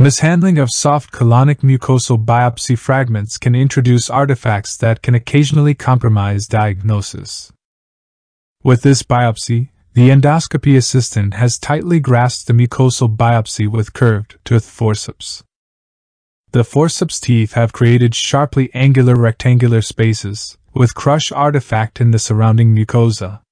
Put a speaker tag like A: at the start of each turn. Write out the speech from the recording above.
A: Mishandling of soft colonic mucosal biopsy fragments can introduce artifacts that can occasionally compromise diagnosis. With this biopsy, the endoscopy assistant has tightly grasped the mucosal biopsy with curved-toothed forceps. The forceps teeth have created sharply angular rectangular spaces, with crush artifact in the surrounding mucosa.